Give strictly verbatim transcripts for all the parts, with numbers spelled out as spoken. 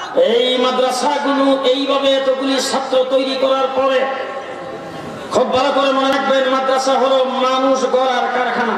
এই মাদ্রাসাগুলো এইভাবে এতগুলি ছাত্র তৈরি করার পরে খুব ভালো করে মনে রাখবেন, মাদ্রাসা হলো মানুষ গড়ার কারখানা,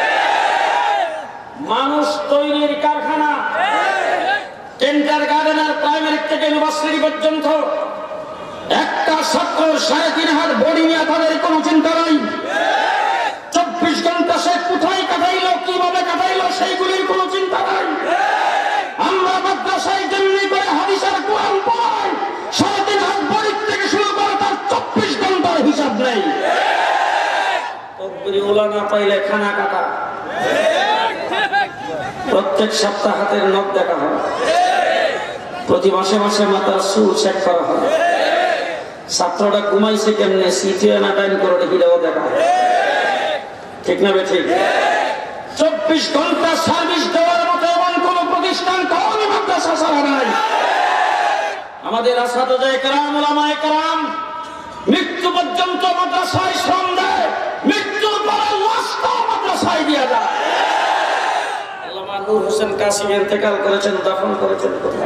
মানুষ তৈরির কারখানা। কিন্ডারগার্টেন আর প্রাইমারি থেকে ইউনিভার্সিটি পর্যন্ত একটা ছাত্র সাড়ে তিন হাত বডি নিয়ে তাদের কোনো চিন্তা নাই। চব্বিশ ঘন্টা সে কোথায় কাটাইলো, কিভাবে কাটাইলো, সেইগুলির কোনো চিন্তা নাই। আমরা মাদ্রাসায় জন্মি করে হাদিস আর কোরআন পড়াই, সাড়ে তিন হাত বডি থেকে শুরু করে তার চব্বিশ ঘন্টার হিসাব নেই। তকবির ওলা না পাইলে খানা কাটা, প্রত্যেক সপ্তাহ হাতের নখ দেখা হয়, প্রতি মাসে মাসে মাথার চুল চেক করা হয়, ছাত্রটা ঘুমাইছে কেমনে সিটিও না টাইম করে হিলেও দেখা হয়, ঠিক না বেঠিক? চব্বিশ ঘন্টা সার্ভিস দেওয়ার মতো এমন কোন প্রতিষ্ঠান কখনই মাদ্রাসা ছাড়া নাই। আমাদের আসাদে কেরাম, ওলামায়ে কেরাম মৃত্যু পর্যন্ত মাদ্রাসায় শ্রম দেয়, মৃত্যুর পরে লাশটা মাদ্রাসায় দিয়ে যায়। আল্লামা নূর হোসেন কাসিম ইন্তেকাল করেছেন, দাফন করেছেন কোথায়?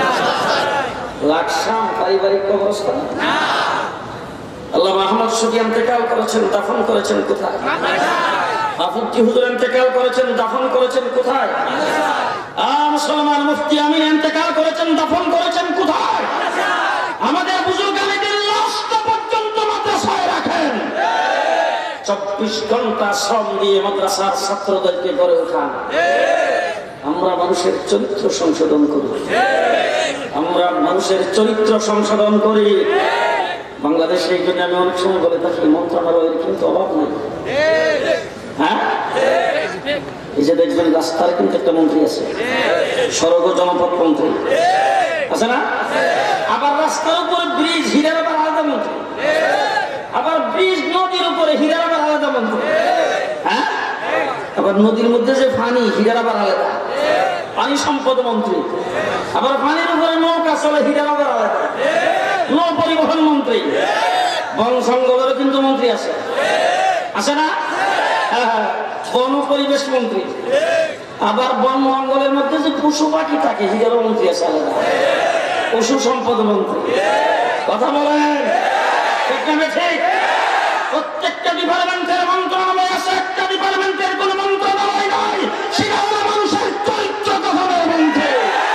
লাকসাম পারিবারিক কবরস্থান। আল্লামা আহমদ শফি ইন্তেকাল করেছেন, দাফন করেছেন কোথায়? হাফিজ হুজুর ইন্তেকাল করেছেন, দাফন করেছেন কোথায়? আর মুসলমান মুফতি আমিন ইন্তেকাল করেছেন, দাফন করেছেন কোথায়? আমাদের বুজুর্গানীদের লাশটা পর্যন্ত মাদ্রাসায় রাখেন। চব্বিশ ঘন্টা শ্রম দিয়ে মাদ্রাসার ছাত্রদেরকে গড়ে ওঠান। আমরা মানুষের চরিত্র সংশোধন করি, আমরা মানুষের চরিত্র সংশোধন করি। বাংলাদেশে এই জন্য আমি অনেক সময় বলে থাকি, মন্ত্রণালয়ের কিন্তু অভাব নেই। হ্যাঁ, এই যে দেখবেন রাস্তার কিন্তু একটা মন্ত্রী আছে, সড়ক ও জনপথ মন্ত্রী আছে না? আবার রাস্তার উপরে ব্রিজ, হীরার আবার আলাদা মন্ত্রী। আবার ব্রিজ নদীর উপরে, হীরার আবার আলাদা মন্ত্রী। হ্যাঁ, আবার নদীর মধ্যে যে পানি, হীরার আবার আলাদা, পানি সম্পদ মন্ত্রী। আবার পানির উপরে নৌকা চলে, হীরার আবার আলাদা, নৌ পরিবহন মন্ত্রী। বন সংগঠনের কিন্তু মন্ত্রী আছে, আছে না? বন পরিবেশ মন্ত্রী। আবার বন মঙ্গলের মধ্যে যে পশু পাখি থাকে, হীরার মন্ত্রী আছে আলাদা, পশু সম্পদ মন্ত্রী। কথা বলেন ঠিক না ঠিক? প্রত্যেকটা ডিপার্টমেন্টের মন্ত্রণালয় আছে, একটা ডিপার্টমেন্টের কোন মন্ত্রণালয় নাই, সেটা হলো মানুষের চরিত্র গঠনের মন্ত্রী।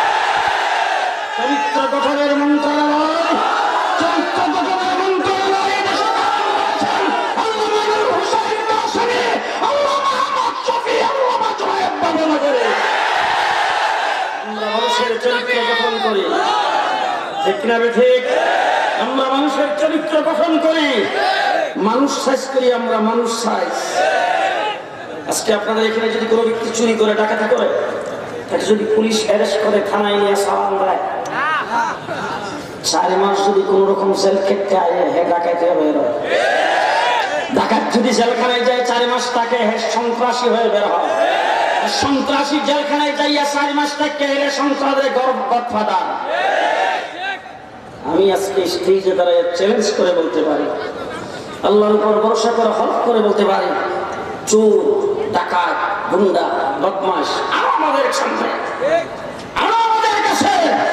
চরিত্র গঠনের মন্ত্রণালয়, চরিত্র গঠনের মন্ত্রণালয় আমরা মানুষের চরিত্র গঠন করি, ঠিক না ঠিক? আমরা মানুষের চরিত্র গঠন করি, মানুষ সাইজ করি, আমরা মানুষ সাইজ। আজকে আপনাদের এখানে যদি কোনো ব্যক্তি চুরি করে, ডাকাতি করে, তাকে যদি পুলিশ অ্যারেস্ট করে, থানায় নিয়ে সালাম দেয়, চার মাস যদি কোন রকম জেল খেটতে আয়, হে ডাকাতি হয়ে বের হয়। ডাকাত যদি জেলখানায় যায় চার মাস, তাকে হে সন্ত্রাসী হয়ে বের হয়। সন্ত্রাসী জেলখানায় যাইয়া চার মাস থেকে হেরে সন্ত্রাসের গডফাদার। আমি আজকে স্টেজে দাঁড়ায় চ্যালেঞ্জ করে বলতে পারি, আল্লাহর উপর ভরসা করে হক করে বলতে পারি, চোর, ডাকাত, গুন্ডা, বদমাশ আমাদের সামনে, আমাদের কাছে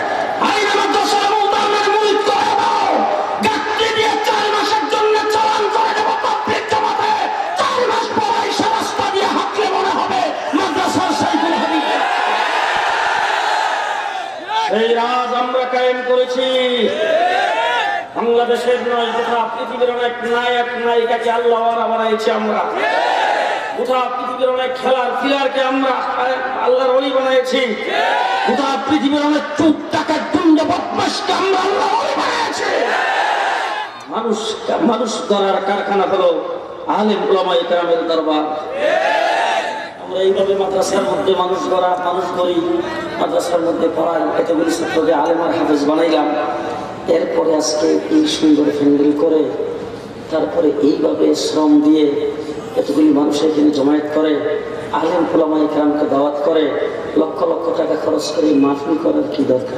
এই রাজ আমরা কায়েম করেছি। বাংলাদেশের নয়, গোটা পৃথিবীর অনেক নায়ক নায়িকাকে আল্লাহ বানাইছি আমরা। গোটা পৃথিবীর অনেক খেলার প্লেয়ারকে আমরা আল্লাহর ওলি বানাইছি। গোটা পৃথিবীর অনেক চুপ টাকা গুন্ডা বদমাশকে আমরা আল্লাহর ওলি বানাইছি। মানুষ মানুষ গড়ার কারখানা হলো আলেম উলামায়ে কেরামের দরবার। আমরা এইভাবে মাদ্রাসার মধ্যে মানুষ গড়া, মানুষ গড়ি, মাদ্রাসার মধ্যে পড়াই, এতগুলি ছাত্রকে আলেম আর হাফেজ বানাইলাম। এরপরে আজকে এই সুন্দর ফ্যান্ডেল করে, তারপরে এইভাবে শ্রম দিয়ে এতগুলি মানুষের জন্য জমায়েত করে, আলেম উলামায়ে কেরামকে দাওয়াত করে, লক্ষ লক্ষ টাকা খরচ করে মাহফিল করার কি দরকার?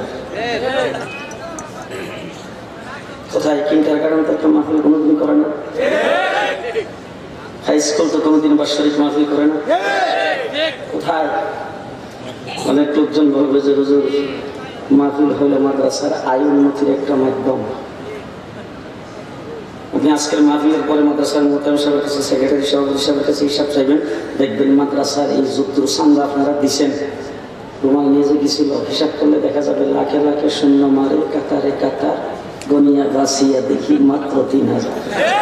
কোথায়? কিন্ডারগার্টেন তো একটা মাহফিল কোনোদিন করে না, হাই স্কুল তো কোনোদিন বাৎসরিক মাহফিল করে না। কোথায়? অনেক লোকজন বলবে যে হুজুর মাহফিল হইল মাদ্রাসার আয় উন্নতির একটা মাধ্যম। আপনি আজকের মাহফিলের পরে মাদ্রাসার মোহতামিম সাহেবের কাছে, সেক্রেটারি সভাপতি সাহেবের কাছে হিসাব চাইবেন, দেখবেন মাদ্রাসার এই যুদ্ধ চান্দা আপনারা দিচ্ছেন, রুমাল নিয়ে যে গেছিল, হিসাব করলে দেখা যাবে লাখে লাখে শূন্য মারে কাতারে কাতার, গনিয়া বাসিয়া দেখি মাত্র তিন হাজার।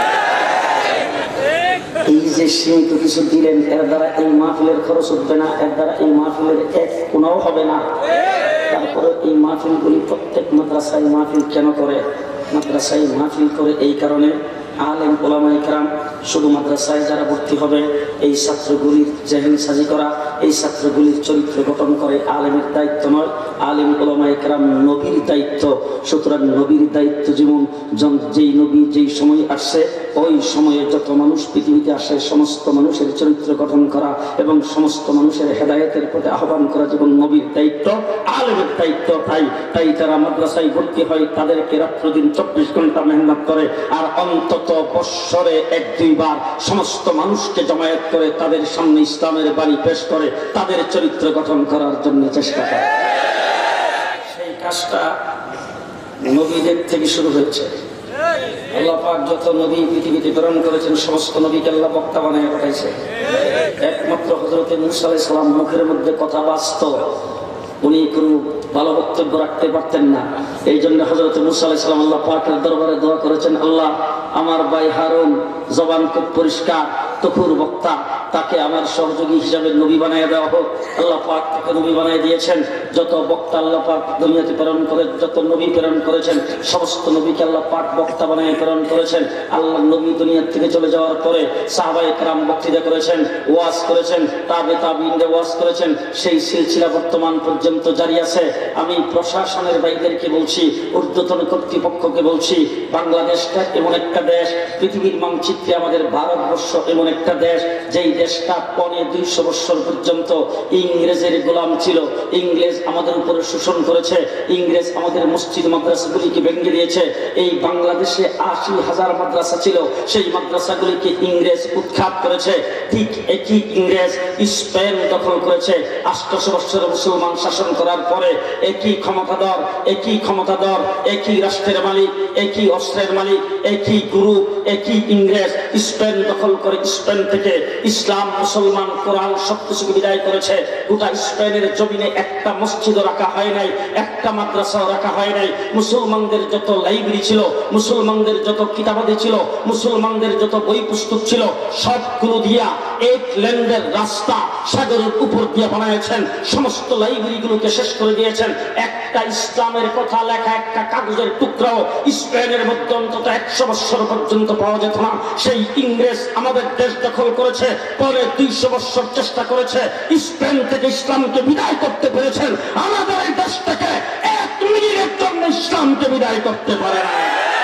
এই যে সীমিত কিছু দিলেন, এর দ্বারা এই মাহফিলের খরচ উঠবে না, এর দ্বারা এই মাহফিলের এক কোনাও হবে না। তারপরে এই মাহফিলগুলি প্রত্যেক মাদ্রাসায় মাহফিল কেন করে? মাদ্রাসায় মাহফিল করে এই কারণে, আলেম ওলামা ইকরাম শুধু মাদ্রাসায় যারা ভর্তি হবে এই ছাত্রগুলির জেহেন সাজি করা, এই ছাত্রগুলির চরিত্র গঠন করে আলেমের দায়িত্ব নয়, আলেম ওলামা ইকরাম নবীর দায়িত্ব। সুতরাং নবীর দায়িত্ব যেমন, যেই নবী যেই সময় আসছে ওই সময়ে যত মানুষ পৃথিবীতে আসে সমস্ত মানুষের চরিত্র গঠন করা এবং সমস্ত মানুষের হেদায়েতের প্রতি আহ্বান করা যেমন নবীর দায়িত্ব, আলেমের দায়িত্ব। তাই তাই তারা মাদ্রাসায় ভর্তি হয়, তাদেরকে রাত্রদিন চব্বিশ ঘন্টা মেহনত করে, আর অন্তত বৎসরে এক দুইবার সমস্ত মানুষকে জমায়েত করে তাদের সামনে ইসলামের বাণী পেশ করে তাদের চরিত্র গঠন করার জন্য চেষ্টা করে। সেই কাজটা নবীদের থেকে শুরু হয়েছে। আল্লাহ পাক যত নবী পৃথিবীতে প্রেরণ করেছেন সমস্ত নবীকে আল্লাহ বক্তা বানায় পাঠাইছে। একমাত্র হযরত মূসা আলাইহিস সালাম মুখের মধ্যে কথা বাস্তব, উনি কোনো ভালো বক্তব্য রাখতে পারতেন না। এই জন্য হযরত মূসা আলাইহিস সালাম আল্লাহ পাকের দরবারে দোয়া করেছেন, আল্লাহ আমার ভাই হারুন জবান খুব পরিষ্কার, তুখুর বক্তা, তাকে আমার সহযোগী হিসাবে নবী বানিয়ে দেওয়া হোক। আল্লাহ পাক তাকে নবী বানিয়ে দিয়েছেন। যত বক্তা আল্লাহ পাক দুনিয়াতে প্রেরণ করে, যত নবী প্রেরণ করেছেন সমস্ত নবীকে আল্লাহ পাক বক্তা বানিয়ে প্রেরণ করেছেন। আল্লাহ নবী দুনিয়া থেকে চলে যাওয়ার পরে সাহাবায়ে কেরাম বক্তৃতা করেছেন, ওয়াজ করেছেন, তাবে তাবিঈনরা ওয়াজ করেছেন। সেই সিলসিলা বর্তমান পর্যন্ত জারি আছে। আমি প্রশাসনের ভাইদেরকে বলছি, ঊর্ধ্বতন কর্তৃপক্ষকে বলছি, বাংলাদেশটা এমন একটা দেশ, পৃথিবীর মানচিত্রে আমাদের ভারতবর্ষ এমন একটা দেশ যেই দেশটা পনে দুইশো বছর পর্যন্ত ইংরেজের গোলাম ছিল। ইংরেজ আমাদের উপরে শোষণ করেছে, ইংরেজ আমাদের মসজিদ মাদ্রাসাগুলিকে ভেঙে দিয়েছে। এই বাংলাদেশে আশি হাজার মাদ্রাসা ছিল, সেই মাদ্রাসাগুলিকে ইংরেজ উৎখাত করেছে। ঠিক একই ইংরেজ স্পেন দখল করেছে। আটশো বছর মুসলমান শাসন করার পরে একই ক্ষমতাধর একই ক্ষমতাধর একই রাষ্ট্রের মালিক, একই অস্ত্রের মালিক, একই গুরু, একই ইংরেজ স্পেন দখল করে স্পেন থেকে ইসলাম, মুসলমান, কোরআন সবকিছুকে বিদায় করেছে। গোটা স্পেনের জমিনে একটা মসজিদও রাখা হয় নাই, একটা মাদ্রাসাও রাখা হয় নাই। মুসলমানদের যত লাইব্রেরি ছিল, মুসলমানদের যত কিতাবাদি ছিল, মুসলমানদের যত বই পুস্তক ছিল সবগুলো দিয়া এক লেন্ডের রাস্তা সাগরের উপর দিয়ে বানিয়েছেন। সমস্ত লাইব্রেরিগুলোকে শেষ করে দিয়েছেন। একটা ইসলামের কথা লেখা একটা কাগজের টুকরাও স্পেনের মধ্যে অন্তত একশো বছর পর্যন্ত পাওয়া যেত না। সেই ইংরেজ আমাদের দেশ দখল করেছে, পরে দুইশো বছর চেষ্টা করেছে, স্পেন থেকে ইসলামকে বিদায় করতে পেরেছেন। আমাদের এই দেশ থেকে এক মিনিটের জন্য ইসলামকে বিদায় করতে পারে না।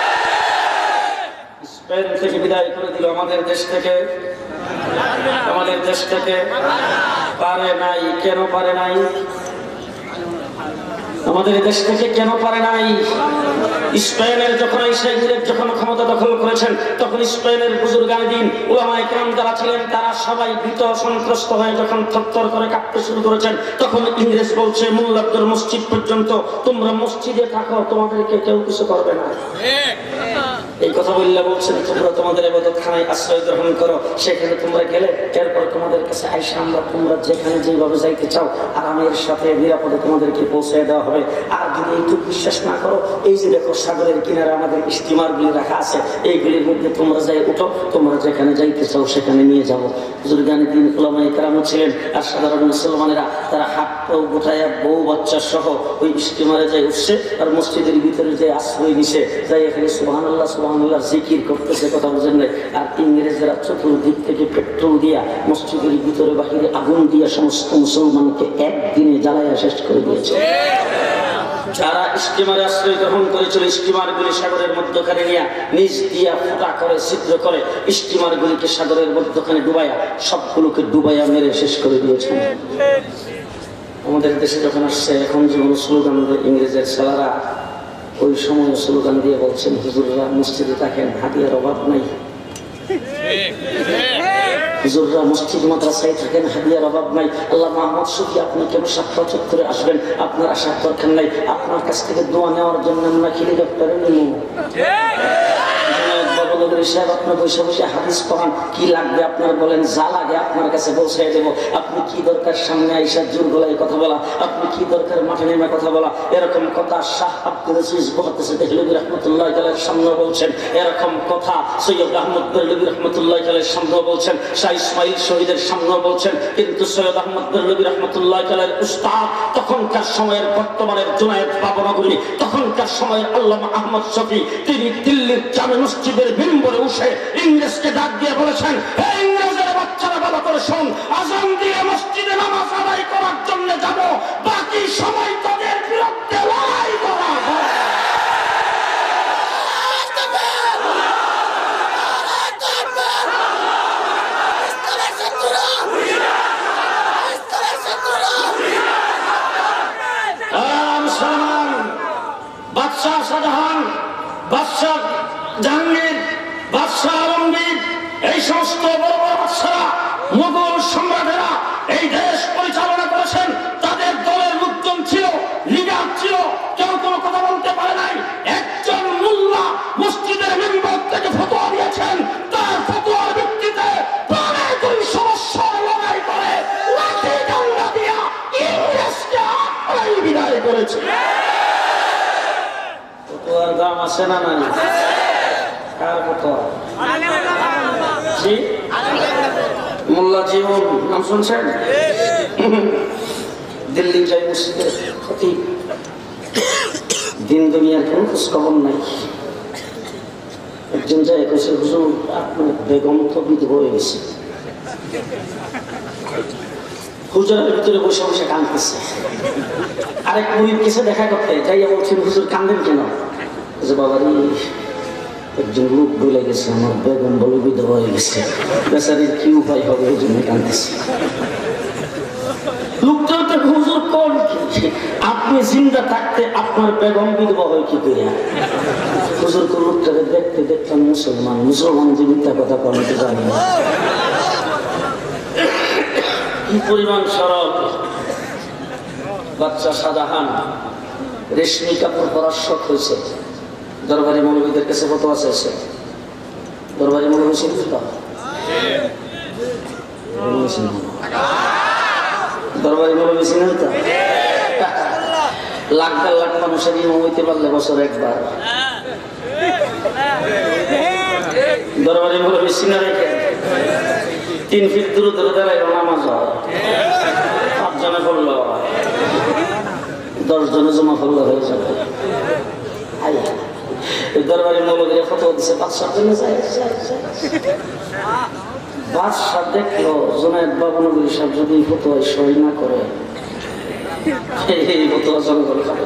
স্পেন থেকে বিদায় করে দিল, আমাদের দেশ থেকে আমাদের দেশ থেকে পারে নাই। কেন পারে নাই? আমাদের দেশ থেকে কেন পারে নাই? স্পেনের যখন ইংরেজ যখন ক্ষমতা দখল করেছেন তখন স্পেনের বুজুর্গানদিন উলামায়ে কেরাম যারা ছিলেন তারা সবাই ভীত সন্ত্রস্ত হয়ে যখন থরথর করে কাঁপতে শুরু করেছেন, তখন ইংরেজ বলছে মোল্লাদের মসজিদ পর্যন্ত, তোমরা মসজিদে থাকো, তোমাদেরকে কেউ কিছু করবে না। এই কথা বললে বলছেন তোমরা তোমাদের ইবাদতখানায় আশ্রয় গ্রহণ করো, সেখানে তোমরা গেলে এরপর তোমাদের কাছে আইসা আমরা তোমরা যেখানে যেভাবে যাইতে চাও আরামের সাথে নিরাপদে তোমাদেরকে পৌঁছে দেওয়া হবে। আর যদি এইটুকু বিশ্বাস না করো, এই যে দেখো সাগরের কিনারে আমাদের স্টিমারগুলি রাখা আছে, এইগুলির মধ্যে তোমরা যাই উঠো, তোমরা যেখানে যাইতে চাও সেখানে নিয়ে যাবো। বুজুর্গানদিন উলামায়ে কেরাম ছিলেন আর সাধারণ মুসলমানেরা তারা হাত পাও গোটায়া বউ বাচ্চা সহ ওই স্টিমারে যাই উঠছে আর মসজিদের ভিতরে যে আশ্রয় নিছে, যাই এখানে সুবহানাল্লাহ সুবহানাল্লাহ জিকির করতেছে, কথা বুঝেন নাই। আর ইংরেজরা চতুর্দিক থেকে পেট্রোল দিয়া মসজিদের ভিতরে বাহিরে আগুন দিয়া সমস্ত মুসলমানকে একদিনে জ্বালাইয়া শেষ করে দিয়েছে। যারা স্টিমারে আশ্রয় গ্রহণ করেছিল স্টিমারগুলি সাগরের মধ্যখানে নিয়ে নিচ দিয়া ফুটা করে ছিদ্র করে স্টিমারগুলিকে সাগরের মধ্যখানে ডুবাইয়া সবগুলোকে ডুবাইয়া মেরে শেষ করে দিয়েছেন। আমাদের দেশে যখন আসছে এখন যেমন স্লোগান ইংরেজের ছেলেরা ওই সময় স্লোগান দিয়ে বলছেন হুজুররা মসজিদে থাকেন, হাতিয়ার অভাব নাই। হুজুররা মসজিদ মাদ্রাসায় থাকেন, হাদিয়ার অভাব নাই। আল্লাহ মাহমুদ শফি আপনি কেন সাক্ষাৎ চত্বরে আসবেন? আপনার আসার দরকার নাই। আপনার কাছ থেকে দোয়া নেওয়ার জন্য আমরা হেলিকপ্টারে নিব। আপনার বসে বসে হাদিস পড়ান, কি লাগবে আপনার বলেন, যা লাগে আপনার কাছে পৌঁছাই দেব। আপনি কি দরকার সামনে আইসা জোর গলায় কথা বলা, আপনি কি দরকার মাঠে নেমে কথা বলা, এরকম কথা শাহ আব্দুল আজিজ মুহাদ্দিস দেহলভী রাহমাতুল্লাহ আলাইহির সামনে বলছেন। এরকম কথা সৈয়দ আহমদ দেহলভী রাহমাতুল্লাহ আলাইহির সামনে বলছেন, শাহ ইসমাইল শহীদের সামনে বলছেন। কিন্তু সৈয়দ আহমদ দেহলভী রাহমাতুল্লাহ আলাইহির উস্তাদ তখনকার সময়ের বর্তমানের জুনায়েদ বাবনগরী, তখনকার সময়ের আল্লামা আহমদ শফি, তিনি দিল্লির জামে মসজিদের মিম্বরে উঠে ইংরেজকে ডাক দিয়ে বলেছেন, হে ইংরেজের বাচ্চারা ভালো করে শোন, আযান দিয়ে মসজিদে নামাজ আদায় করার জন্য যাব, বাকি সময় তাদের বিরুদ্ধে লড়াই করা হবে। বাদশাহ শাহজাহান, বাদশাহ জাহাঙ্গীর, বাদশাহ আলমগীর, এই সমস্ত বড় বড় বাদশারা, মুঘল সম্রাটেরা এই দেশ পরিচালনা করেছেন। তাদের দলের লোকজন ছিল, লিডার ছিল, কেউ কোনো কথা বলতে পারে নাই। একজন মুল্লা মসজিদের মিম্বর থেকে ফতোয়া দিয়েছেন, তার ফতোয়ার ভিত্তিতে প্রাণে দুই সমস্যার লড়াই করে লাঠি ডান্ডা দিয়া ইংরেজকে আটকাই বিদায় করেছে। ফতোয়ার দাম আছে না নাই? কার ফতোয়া? জি, মোল্লা জীবন নাম শুনছেন? দিল্লি যাই মসজিদের খতিব, দিন দুনিয়ার কোন খোঁজ খবর নাই। একজন যাই কইছে, হুজুর আপনার বেগম তো বিধবা হয়ে গেছে। হুজুরের ভিতরে বসে বসে কাঁদতেছে। আরেক মুরিদ কিছু দেখা করতে যাইয়া বলছেন, হুজুর কান্দেন কেন? বাবারি একজন লোক বলে গেছে আমার বেগম বলে বিধবা হয়ে গেছে, বেচারির কি উপায় হবে, এই জন্য কাঁদতেছে। লোকটা তো হুজুর কোন, আপনি জিন্দা থাকতে আপনার বেগম বিধবা হয় কি করে? হুজুর তো লোকটাকে দেখতে দেখতাম মুসলমান, মুসলমান যে মিথ্যা কথা কমে তো জানি না। কি পরিমাণ সরল বাচ্চা শাহজাহান, রেশমি কাপড় পরার শখ হয়েছে। দরবারি মৌলবীদের কাছে ফতোয়া চাইছে। দরবারি মৌলবী চিনতে তো, দরবারি মৌলবী চিনেন তো? লাখ দেড় লাখ মানুষের ইমাম হইতে পারলে বছর একবার। দরবারি মৌলবী চিনে রেখে তিন ফিট দূরে দূরে দাঁড়াই নামাজ হয়, পাঁচজনে পড়লো, দশ জনে জমা পড়লো হয়ে যাবে। দরবারি মৌলবীরা ফতোয়া দিছে, বাদশার জন্য যায়। বাদশাহ দেখলো জুনায়েদ বাবনগরী সাহেব যদি ফতোয়ায় সই না করে, এই ফতোয়া জনগণ খাবে।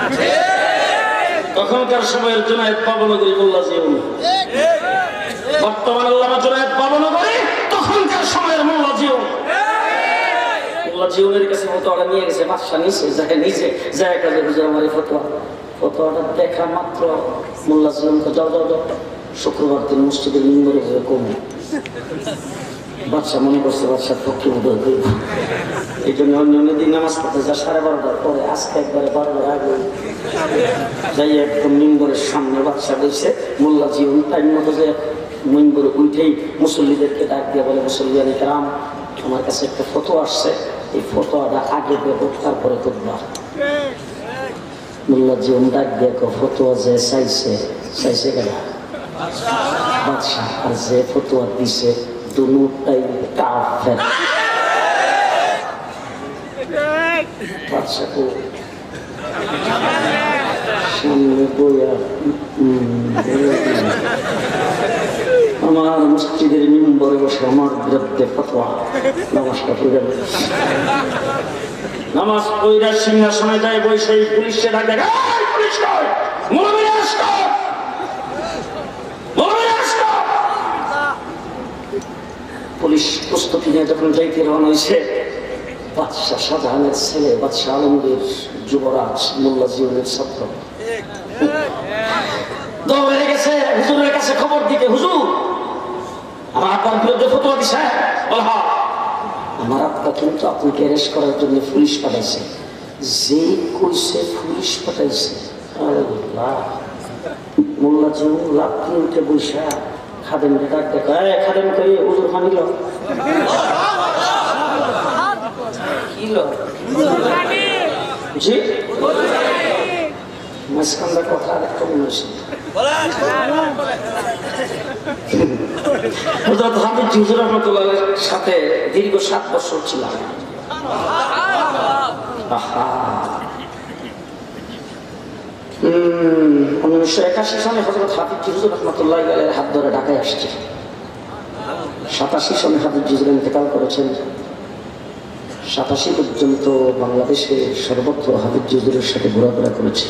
তখনকার সময়ের জুনায়েদ বাবনগরী মোল্লা জীবন, বর্তমান আল্লামা জুনায়েদ বাবনগরী, তখনকার সময়ের মোল্লা জীবন। মোল্লা জীবনের কাছে ফতোয়াটা নিয়ে গেছে, বাদশাহ নিচে যাকে নিচে যায় কাজে হুজুর আমার এই ফতোয়া। ফতোয়াটা দেখা মাত্র মোল্লা জীবনকে যাও যাও যাও শুক্রবার দিন মসজিদের মিম্বরে হয়ে কমে। বাদশাহ মনে করছে বাদশার পক্ষে উদয় করব, এই জন্য অন্য অন্য দিন নামাজ পড়তে যা সাড়ে বারোটার পরে, আজকে একবারে বারোটার আগে যাই একদম মিম্বরের সামনে বাদশাহ বলছে। মোল্লা জীবন টাইম মতো যে মিম্বরে উঠেই মুসল্লিদেরকে ডাক দিয়ে বলে, মুসল্লিয়ানি কেরাম, আমার কাছে একটা ফতোয়া আসছে, এই ফতোয়াটা আগে দেবো তারপরে করবা। মোল্লা জীবন ডাক দিয়ে ফতোয়া যে চাইছে, চাইছে কেন বাদশাহ, আর যে ফতোয়া দিছে দুটাই কাফের। বাদশাহ সামনে বইয়া আমার মসজিদের মিম্বরে বসে আমার বিরুদ্ধে ফতোয়া, নামাজটা পড়ে নামাজ পড়া সিংহাসনে যায় বসে পুলিশে ডাক দেয়, পুলিশ কই, মুরব্বি আসো, মুরব্বি আসো। পুলিশ প্রস্তুতি নিয়ে যখন যাইতে রওনা হয়েছে, বাদশাহ শাহজাহানের ছেলে বাদশাহ আলমগীর যুবরাজ মোল্লা জীবনের ছাত্র দৌড়ে গেছে হুজুরের কাছে খবর দিতে, হুজুর আমার আব্বার বিরুদ্ধে ফতোয়া দিছে? বলে হ্যাঁ। আমার আব্বা কিন্তু আপনাকে অ্যারেস্ট করার জন্য পুলিশ পাঠাইছে। যে কইছে পুলিশ পাঠাইছে, মোল্লা যে লাভ কিনতে বৈশা খাদেম ডাক দেখা খাদেম কই হুজুর পানি লো কি লো জি মাঝখানটা কথা আরেকটা মনে হয়েছে। হযরত হাফিজ হুজুর রহমাতুল্লাহর সাথে দীর্ঘ সাত বছর ছিলাম। উনিশশো একাশি সালে হযরত হাফিজ হুজুর রহমাতুল্লাহ আলাইহির হাত ধরে ঢাকায় আসছে। সাতাশি সনে হাফিজ হুজুর ইন্তেকাল করেছেন। সাতাশি পর্যন্ত বাংলাদেশে সর্বত্র হাফিজ হুজুরের সাথে ঘোরাফেরা করেছে।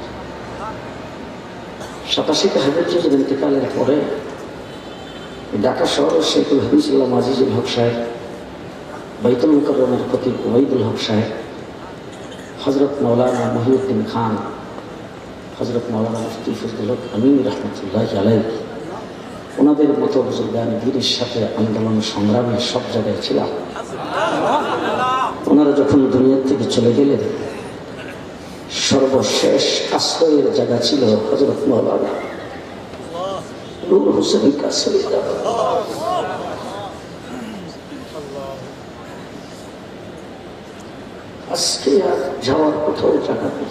সাতাশিতে হাফিজ হুজুর ইন্তেকালের পরে ঢাকা শহরের শেখুল হাদিসুল্লাহ আজিজুল হক সাহেব, বাইতুল মুকাররমের খতিব ওবাইদুল হক সাহেব, হযরত মাওলানা মহিউদ্দিন খান, হযরত মাওলানা মুফতি ফজলুল হক আমিন রহমতুল্লাহ আলাইহি, ওনাদের মতো বুজুর্গান বীরের সাথে আন্দোলন সংগ্রামে সব জায়গায় ছিলাম। ওনারা যখন দুনিয়ার থেকে চলে গেলেন, সর্বশেষ আশ্রয়ের জায়গা ছিল হযরত মাওলানা নূর হোসেন কাসেমি। আজকে আর যাওয়ার কোথাও জায়গা নেই।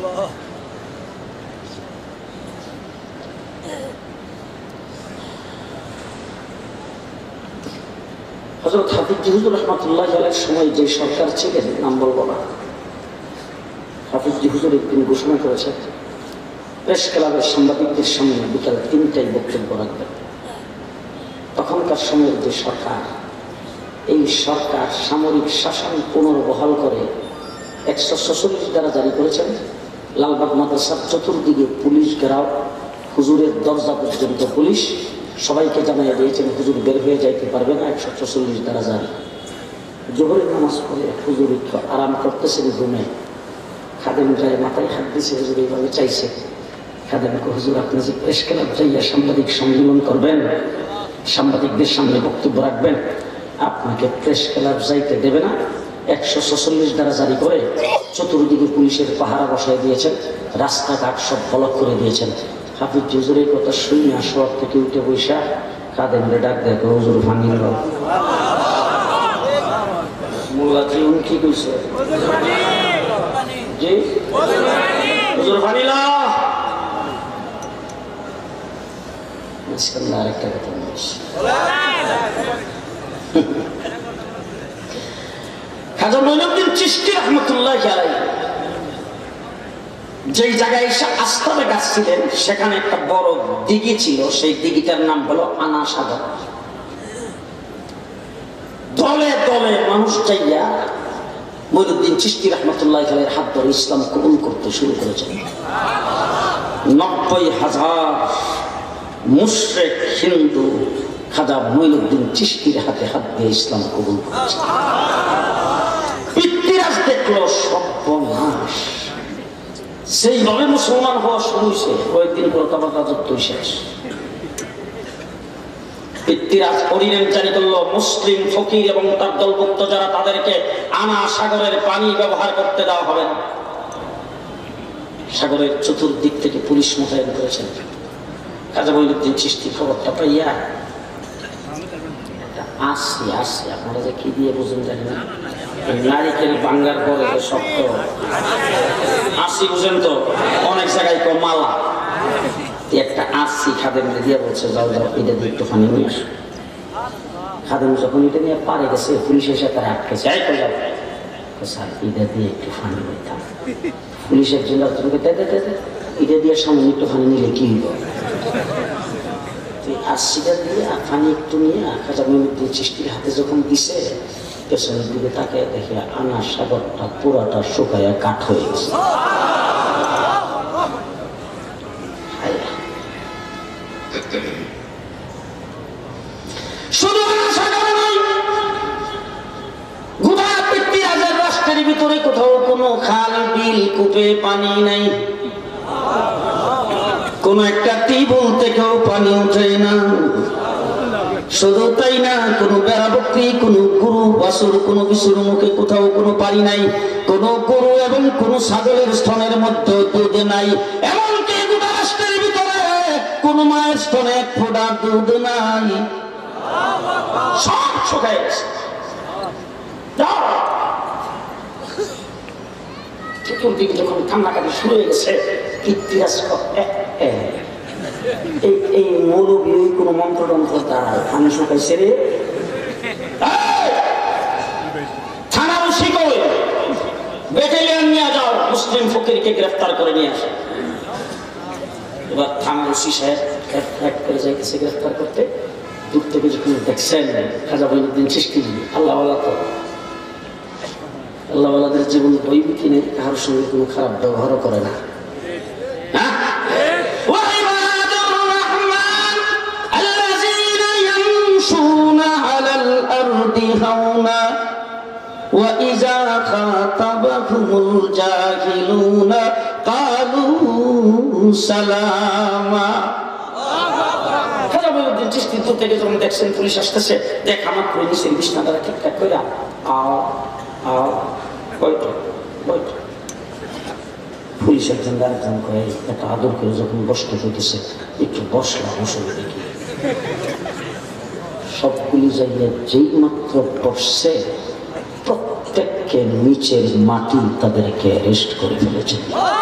হযরত হাফিজ হুজুর রহমাতুল্লাহ আলাইহির সময় যে সরকার ছিলেন, নাম বলবো না, হাফিজ হুজুর একদিন ঘোষণা করেছেন প্রেস ক্লাবের সাংবাদিকদের সামনে বিকাল তিনটায় বক্তব্য রাখবেন। তখনকার সময়ের যে সরকার, এই সরকার সামরিক শাসন পুনর্বহাল করে একশো ছচল্লিশ দ্বারা জারি করেছেন। লালবাগ মাদ্রাসার চতুর্দিকে পুলিশ ঘেরাও, হুজুরের দরজা পর্যন্ত পুলিশ, সবাইকে জানাইয়া দিয়েছেন হুজুর বের হয়ে যাইতে পারবে না, একশো ছচল্লিশ দ্বারা জারি। জোহরের নামাজ পড়ে হুজুর একটু আরাম করতেছেন ঘুমে। খাদেম যায় মাথায় হাত দিয়েছে, হুজুর এইভাবে চাইছে। খাদেমকে হুজুর আপনি যে প্রেস ক্লাব যাইয়া সাংবাদিক সম্মেলন করবেন, সাংবাদিকদের সামনে বক্তব্য রাখবেন, আপনাকে প্রেস ক্লাব যাইতে দেবে না। একশো ছচল্লিশ দ্বারা জারি করে চতুর্দিকে পুলিশের পাহারা বসায় দিয়েছেন, রাস্তাঘাট সব ব্লক করে দিয়েছেন। হাফিজ হুজুরের কথা শুনে শহর থেকে উঠে বৈশা খাদেমরে ডাক দেখো হুজুর ভাঙিল। মোল্লা জি উনি কি কইছে? জি হুজুর ভাঙিলা। আরেকটা কথা বলছি, খাজা মঈনুদ্দিন চিশতি রাহমাতুল্লাহ আলাইহি যেই জায়গায় এসে আস্তাবে গাছ ছিলেন, সেখানে একটা বড় দিঘি ছিল। সেই দিঘিটার নাম হলো আনা সাগর। দলে দলে মানুষ চাইয়া মঈনুদ্দিন চিশতি রাহমাতুল্লাহ আলাইহির হাত ধরে ইসলাম কবুল করতে শুরু করেছেন। নব্বই হাজার মুশরিক হিন্দু খাজা মঈনুদ্দিন চিশতির হাতে হাত দিয়ে ইসলাম কবুল করেছে। ইতিহাস দেখলো সর্বনাশ। সেইভাবে মুসলমান হওয়া শুরু হয়েছে, কয়েকদিন পর তাবার রাজত্ব শেষ। ইতিহাস পরিণাম জারি করলো মুসলিম ফকির এবং তার দলভুক্ত যারা, তাদেরকে আনা সাগরের পানি ব্যবহার করতে দেওয়া হবে না। সাগরের চতুর্দিক থেকে পুলিশ মোতায়েন করেছেন। খাজা মঈনুদ্দিন চিশতি খবরটা পাইয়া আসি আসি আপনারা যে কি দিয়ে বুঝুন জানি না, নারিকেল বাঙ্গার পরে যে শক্ত আসি বুঝেন তো, অনেক জায়গায় কো মালা, একটা আসি খাদেম দিয়ে বলছে যাও যাও এটা দিয়ে একটু পানি নিয়ে আসো। খাদেম যখন এটা নিয়ে পারে গেছে, পুলিশ এসে তারা আটকেছে, এই কই যাও স্যার এটা দিয়ে একটু পানি নিতাম। পুলিশের জন্য এটা দিয়ে সামনে একটু পানি নিলে কি হইব? আশিটা দিয়ে পানি একটু নিয়ে খাজা মঈনুদ্দিন চিশতির হাতে যখন দিছে, পেছনের দিকে তাকে দেখে আনা সাগরটা পুরাটা শুকাইয়া কাঠ হয়ে গেছে। শুধু আনা সাগর নয়, গোটা পৃথিবীর রাষ্ট্রের ভিতরে কোথাও কোনো খাল বিল কূপে পানি নাই, কোন একটা টিউবওয়েল থেকেও পানি ওঠে না। শুধু তাই না, কোনো বেড়া বকরি, কোনো গরু বাছুর, কোনো কিছুর মুখে কোথাও কোনো পানি নাই, কোনো গরু এবং কোনো ছাগলের স্তনের মধ্যে দুধ নাই, এমনকি গোটা রাষ্ট্রের ভিতরে কোনো মায়ের স্তনে এক ফোঁটা দুধ নাই, সব শুকায় গেছে। চতুর্দিকে যখন কান্নাকাটি শুরু হয়ে গেছে, কীর্তিরাজ এই এই মৌলবী কোনো মন্ত্রতন্ত্র দাঁড়ায়, পানি শুকাইছে রে, থানার ওসি কই, ব্যাটালিয়ন নিয়ে যাও, মুসলিম ফকিরকে গ্রেফতার করে নিয়ে আসে। এবার থানার ওসি সাহেব এক করে যাইতেছে গ্রেফতার করতে, দূর থেকে যখন দেখছেন খাজা মঈনুদ্দিন চিশতি, আল্লাহ তো আল্লাহওয়ালাদের জীবনে বইবিতি নেই, কারোর সঙ্গে কোনো খারাপ ব্যবহারও করে না। وَإِذَا خَاطَبَهُمُ الْجَاهِلُونَ قَالُوا سَلَامًا। খাজা মঈনুদ্দিন চিশতি দূর থেকে যখন দেখছেন পুলিশ আসতেছে, দেখ আমার পুলিশের বিছনা দ্বারা ঠিকঠাক করে আও আও বইটা বইটা। পুলিশ একজন আরেকজন করে একটা আদর করে যখন বসতে হইতেছে, একটু বসলাম আসলে দেখি, সবগুলি জায়গায় যেই মাত্র বসছে প্রত্যেককে নিচের মাটি তাদেরকে অ্যারেস্ট করে ফেলেছে।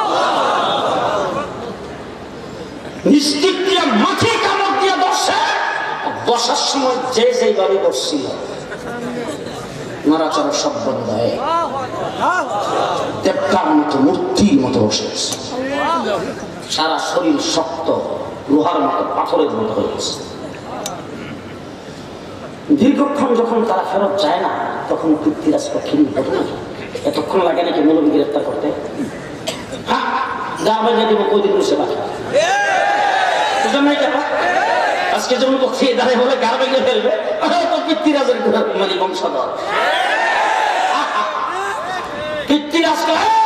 মাটি কামড় দিয়ে বসে, বসার সময় যে যেইভাবে বসছিল নড়াচড়া সব বন্ধ হয়, দেবতার মতো মূর্তির মতো বসে গেছে, সারা শরীর শক্ত লোহার মতো পাথরের মতো হয়ে গেছে। দীর্ঘক্ষণ যখন তারা ফেরত যায় না, তখন পৃথ্বীরাজ পক্ষিণী ঘটনা, এতক্ষণ লাগে নাকি মৌলবী গ্রেফতার করতে? হ্যাঁ, যা বাইরে দিব কদিন বসে বাকি আজকে যেমন বসিয়ে দাঁড়িয়ে বলে গা ভেঙে ফেলবে, পৃথ্বীরাজের মানে বংশধর। পৃথ্বীরাজ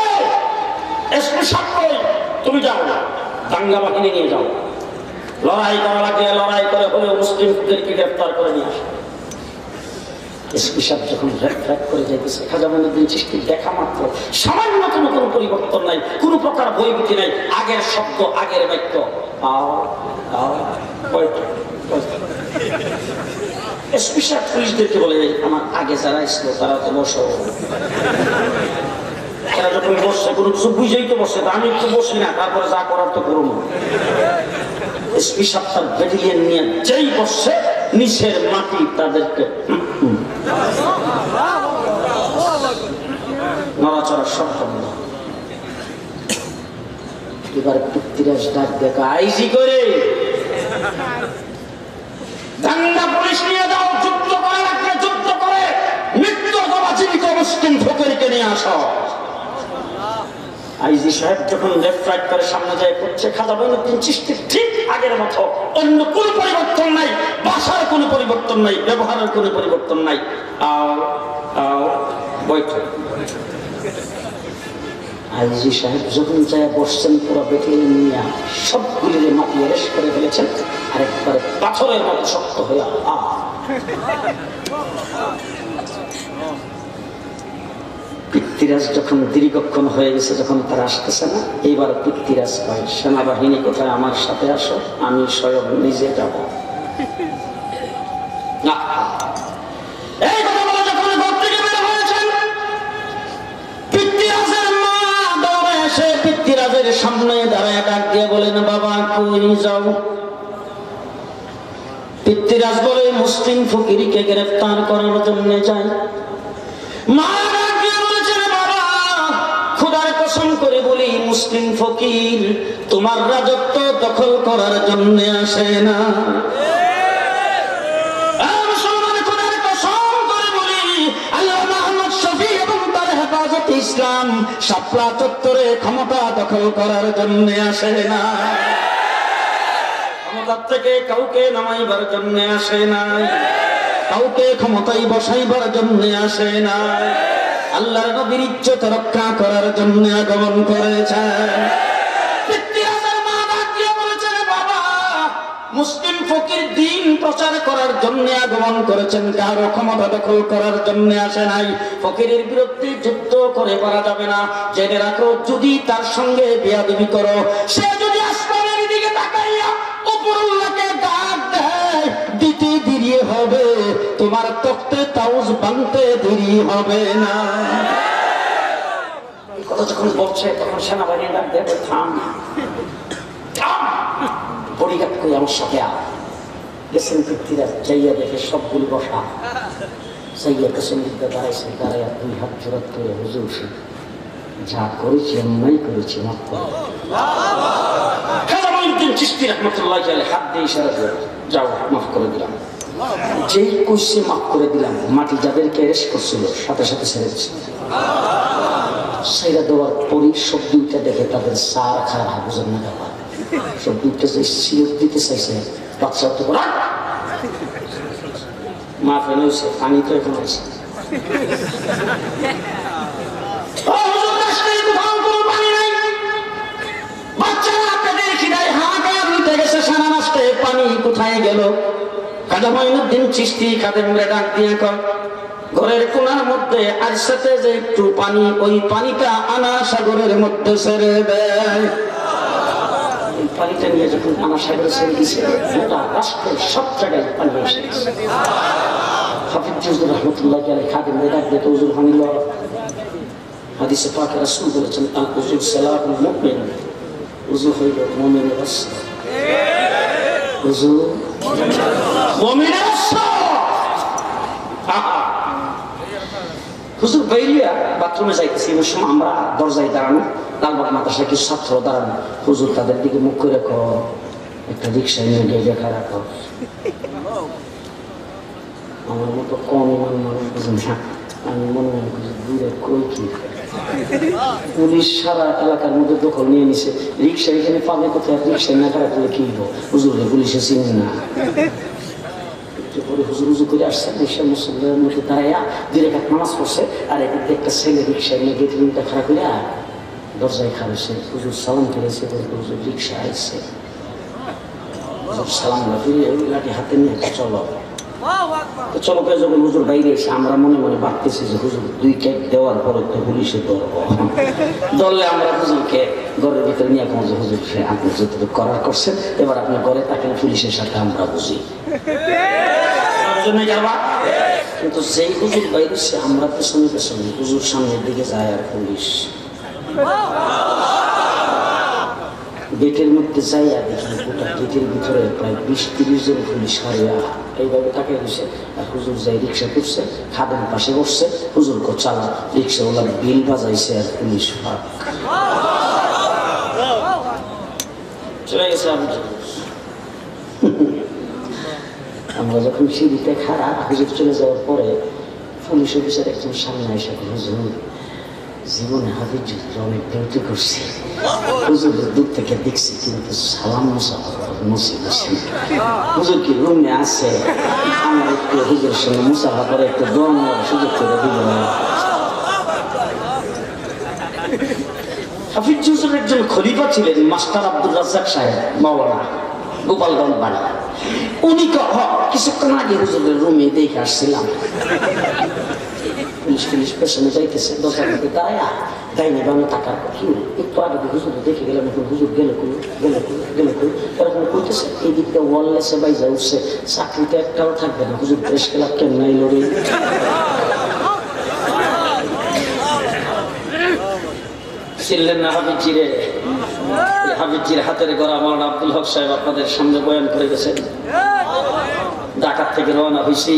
তুমি যাও, দাঙ্গা বাহিনী নিয়ে যাও, লড়াই করা লাগে, লড়াই করে হলেও মুসলিমদেরকে গ্রেফতার করে নিয়ে আসে। এসপি সাহেব যখন ভ্যাট ভ্যাট করে যাইতেছে, খাজা মঈনুদ্দিন চিশতির দেখা মাত্র সামান্য কোনো কোনো পরিবর্তন নাই, কোনো প্রকার বৈবিধি নাই, আগের শব্দ আগের বাক্য। এসপি সাহেব পুলিশদেরকে বলে, আমার আগে যারা এসলো তারা তো বসো, তারা যখন বসছে কোনো কিছু বুঝেই তো বসে, আমি একটু বসি না, তারপরে যা করার তো করুন। এসপি সাহেব তার ব্যাটালিয়ন নিয়ে যেই বসছে, নিচের মাটি তাদেরকে নড়াচড়া সব বন্ধ। এবার পৃথ্বীরাজ ডাক দেখা, আইজি করে দাঙ্গা পুলিশ নিয়ে যাও, যুদ্ধ করে রাখলে যুদ্ধ করে, মৃত্যু অথবা জীবিত মুসলিম ফকিরকে নিয়ে আসো। আইজি সাহেব যখন লেফট রাইট করে সামনে যায় করছে, খাজা মঈনুদ্দিন চিশতি ঠিক আগের মতো, অন্য কোনো পরিবর্তন নাই, ভাষার কোনো পরিবর্তন নাই, ব্যবহারের কোনো পরিবর্তন নাই। আও আও বৈঠক। আইজি সাহেব যখন যায় বসছেন, পুরো ব্যাটালিয়ন নিয়ে সবগুলি মাটি অ্যারেস্ট করে ফেলেছেন, আরেকবারে পাথরের মতো শক্ত হয়ে আ পৃথ্বীরাজ যখন দীর্ঘক্ষণ হয়ে গেছে, যখন তারা আসতেছে না, এইবার পৃথ্বীরাজ কয়, সেনাবাহিনী কোথায়, আমার সাথে আসো, আমি স্বয়ং নিজে যাব। এই কথা বলে যখন ঘর থেকে বের হয়েছেন, পৃথ্বীরাজের মা দৌড়ে এসে পৃথ্বীরাজের সামনে দাঁড়ায় ডাক দিয়ে বলেন, বাবা কই যাও? পৃথ্বীরাজ বলে, মুসলিম ফকিরকে গ্রেফতার করার জন্য যাই। মা করে বলি, মুসলিম ফকির তোমার রাজত্ব দখল করার জন্য আসে না। ইসলাম শাপলা চত্বরে ক্ষমতা দখল করার জন্য আসে না, ক্ষমতার থেকে কাউকে নামাইবার জন্য আসে না, কাউকে ক্ষমতায় বসাইবার জন্য আসে না, আল্লাহর নবীর ইজ্জত রক্ষা করার জন্য আগমন করেছেন। পৃথ্বীরাজের মা ডাক দিয়ে বলেছেন, বাবা মুসলিম ফকির দিন প্রচার করার জন্য আগমন করেছেন, কারো ক্ষমতা দখল করার জন্য আসে নাই। ফকিরের বিরুদ্ধে যুদ্ধ করে পারা যাবে না। জেনে রাখো, যদি তার সঙ্গে বেয়াদবি করো, সে যদি আসমানের দিকে তাকাইয়া উপরওয়ালাকে ডাক দেয়, দিতে দেরি হবে, তোমার তখতে তাউজ বানতে দেরি হবে না। এই কথা যখন বলছে তখন সেনাবাহিনী ডাক দেয়, থাম থাম, বডিগার্ড করে আমার সাথে আ গেছেন ব্যক্তিরা যাইয়া দেখে সবগুলি বসা। যাইয়া পেছন দিকে দাঁড়াইছে, দাঁড়াইয়া দুই হাত জোড়াত করে, হুজুর যা করেছি অন্যায় করেছি, মাফ করে। খাজা মঈনুদ্দিন চিশতি রাহমাতুল্লাহ আলাইহি হাত দিয়ে ইশারা করে, যাও মাফ করে দিলাম। যেই কইছে মাফ করে দিলাম, মাটি যাদেরকে অ্যারেস্ট করছিল সাথে সাথে ছেড়ে দিচ্ছে। সেরা দেওয়ার পরই সব দুইটা দেখে তাদের সার খার হাফুজের না দেওয়া সব দুইটা যে সিরত দিতে চাইছে, বাচ্চা তো করা মা ফেলে হয়েছে, পানি তো এখন হয়েছে। পানি কোথায় গেল? খাজা মঈনুদ্দিন চিশতি খাদেমরে ডাক দিয়ে কয়, ঘরের কোনার মধ্যে আর সাথে যে একটু পানি, ওই পানিটা আনা সাগরের মধ্যে ছেড়ে দেয়। এই পানিটা নিয়ে যখন আনা সাগরে ছেড়ে দিছে, গোটা রাষ্ট্রের সব জায়গায় পানি এসে গেছে। হাফিজ হুজুর রহমতুল্লাহ আলাইহি খাদেমরে ডাক দিয়ে হুজুর হানিল, হাদিসে পাকে রাসূল বলেছেন, আল উযু সালাতুল মুমিন, উযু হইল মুমিনের অস্ত্র। উযু মুমিনের অস্ত্র। হুজুর বাইরিয়া বাথরুমে যাইতেছি, ওই সময় আমরা দরজায় দাঁড়ানো, লালবাগ মাদ্রাসায় কিছু ছাত্র দাঁড়ানো। হুজুর তাদের দিকে মুখ করে রাখো, একটা রিক্সা নিয়ে গিয়ে দেখা রাখো। আমার মতো কম ইমান মানুষ বুঝুন না, আমি মনে মনে করছি দূরে কই কি পুলিশ সারা এলাকার মধ্যে দখল নিয়ে নিছে, রিক্সা এখানে পাবে কোথায়, রিক্সা না খারাপ করলে কি হবো, হুজুরকে পুলিশে চিনি না। পরে হুজুর হুজুর করে আসছে, রিক্সা মুসল্লির মধ্যে দাঁড়াইয়া দুই রেখাত নামাজ পড়ছে, আর এদিকে একটা ছেলে রিক্সা নিয়ে গেট রুমটা খারাপ করে দরজায় খারেছে। হুজুর সালাম ফেলেছে, হুজুর রিক্সা আসছে, হুজুর সালাম ফিরে লাঠি হাতে নিয়ে চলো তো চলো করে যখন হুজুর বাইরে এসে আমরা মনে মনে ভাবতেছি যে হুজুর দুই কেক দেওয়ার পরে তো পুলিশে ধরবো, ধরলে আমরা হুজুরকে ঘরের ভিতরে নিয়ে এখন যে হুজুর আপনি যতটুকু করার করছেন, এবার আপনি ঘরে থাকেন, পুলিশের সাথে আমরা বুঝি। কিন্তু যেই হুজুর বাইরে সে আমরা পেছনে পেছনে, হুজুর সামনের দিকে যায় আর পুলিশ গেটের মধ্যে যাইয়া দেখি গোটা গেটের ভিতরে প্রায় বিশ তিরিশ জন পুলিশ হারিয়া এইভাবে তাকে দিছে। আর হুজুর যাই রিক্সা করছে, খাদেম পাশে বসছে, হুজুর কো চালা, রিক্সাওয়ালা বিল বাজাইছে আর পুলিশ ফাঁক চলে গেছে। আমরা যখন সিঁড়িতে খারাপ হুজুর চলে যাওয়ার পরে পুলিশ অফিসার একজন সামনে এসে হুজুর জীবনে হাফিজ অনেক ডিউটি করছি, হুজুরের দূর থেকে দেখছি কিন্তু সালাম মুসি বসি, হুজুর কি রুমে আছে, আমার একটু হুজুরের সঙ্গে মুসাফা করে একটু দোয়া নেওয়ার সুযোগ করে দিব। হাফিজ হুজুর একজন খলিফা ছিলেন, মাস্টার আব্দুল রাজ্জাক সাহেব মাওলানা, গোপালগঞ্জ বাড়ি। উনি কিছুক্ষণ আগে হুজুরের রুমে দেখে আসছিলাম, পুলিশ পুলিশ পেছনে যাইতেছে, দরজার মধ্যে দাঁড়ায়া ডাইনি বামে টাকার কি একটু আগে হুজুর দেখে গেলাম, এখন হুজুর গেলে কই গেলে কই গেলে কই এরকম করতেছে। এই দিকটা ওয়াল লেসে বাইজা উঠছে, চাকরিতে একটাও থাকবে না, হুজুর প্রেস ক্লাব কেন নাই লড়ে ছিলেন না। হাফিজিরে হাফিজির হাতের গড়া মাওলানা আব্দুল হক সাহেব আপনাদের সামনে বয়ান করে গেছেন। ঢাকা থেকে রওনা হয়েছি,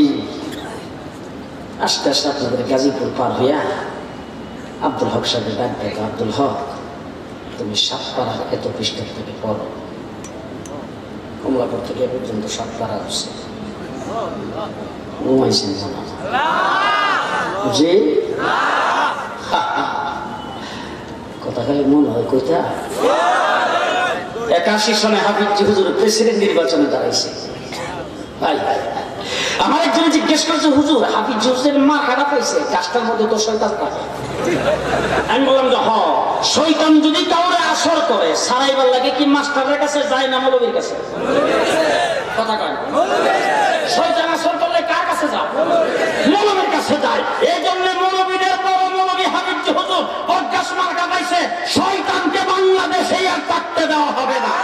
আস্তে আস্তে আপনাদের গাজীপুর পার হইয়া আব্দুল হক সাহেবের ডাক দেখো, আব্দুল হক তুমি সাতপাড়ার এত পৃষ্ঠার থেকে পড়ো, কমলাপুর থেকে পর্যন্ত সাতপাড়া হচ্ছে ঘুমাইছেন যে কথা খালি মনে হয় কইতা। একাশি সনে হাফিজ হুজুর প্রেসিডেন্ট নির্বাচনে দাঁড়াইছে। আমার একজন জিজ্ঞেস করছে, হুজুর হাফিজ হুজুরের মা খারাপ হয়েছে, কাজটার মধ্যে তো শয়তান থাকে। আমি বললাম যে হ শয়তান যদি কাউরে আসর করে সারাইবার লাগে কি মাস্টারের কাছে যায় না মৌলবীর কাছে? কথা কয় শয়তান আসর করলে কার কাছে যায়? মৌলবীর কাছে যায়। এই জন্য মৌলবীদের বড় মৌলবী হাবিবজি হুজুর বরগাছ মার্কা পাইছে, শয়তানকে বাংলাদেশে আর থাকতে দেওয়া হবে না।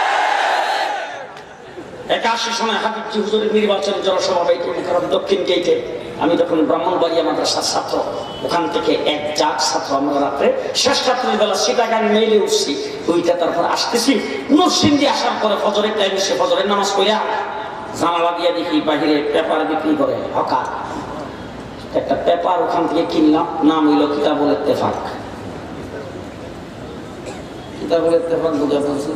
একাশি সনে হাবিবজি হুজুরের নির্বাচনী জনসভা বাইতুল মুকাররম দক্ষিণ গেইটে, আমি তখন ব্রাহ্মণবাড়িয়া মাদ্রাসার ছাত্র, ওখান থেকে এক জাত ছাত্র আমরা রাত্রে শেষ রাত্রের বেলা সিটাগান মেইলে উঠছি, ওইটা তারপর আসতেছি নরসিংদী আসার পরে ফজরের টাইম এসে ফজরের নামাজ পড়িয়া জানালা দিয়ে দেখি বাহিরে পেপার বিক্রি করে হকার, একটা পেপার ওখান থেকে কিনলাম, নাম হইল কিতাবুল ইত্তেফাক। কিতাবুল ইত্তেফাক বুঝা বলছি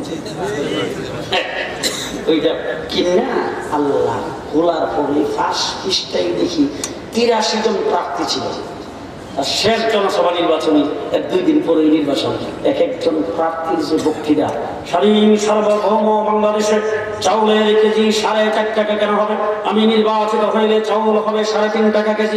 ওইটা কিনা আল্লাহ খোলার পরে ফার্স্ট পৃষ্ঠায় দেখি তিরাশি জন প্রার্থী ছিল। আর শেষ জনসভা নির্বাচনী এক দুই দিন পরে নির্বাচন, এক একজন প্রার্থীর যে বক্তৃতা, স্বাধীন সার্বভৌম বাংলাদেশে চাউলের কেজি সাড়ে চার টাকা কেন হবে, আমি নির্বাচিত হইলে চাউল হবে সাড়ে তিন টাকা কেজি।